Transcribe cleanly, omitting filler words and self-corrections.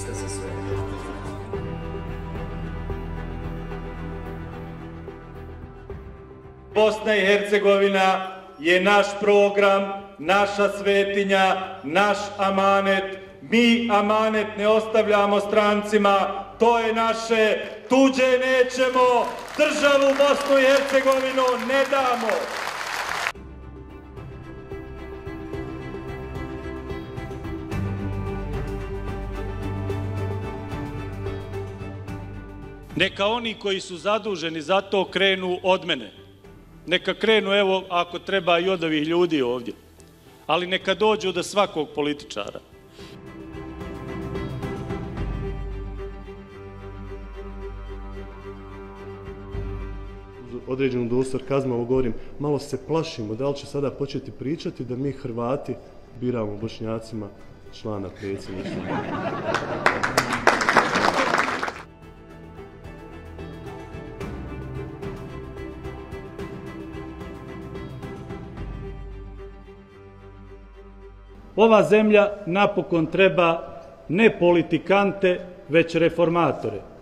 ste za sve. Bosna i Hercegovina je naš program, naša svetinja, naš amanet. Mi amanet ne ostavljamo strancima, to je naše, tuđe nećemo, državu Bosnu i Hercegovinu ne damo. Neka oni koji su zaduženi za to krenu od mene. Neka krenu, evo, ako treba i od ovih ljudi ovdje. Ali neka dođu do svakog političara. Određenu dozu sarkazma ovo govorim, malo se plašimo da li će sada početi pričati da mi Hrvati biramo Bošnjacima člana predsjedništva. Ova zemlja napokon treba ne politikante, već reformatore.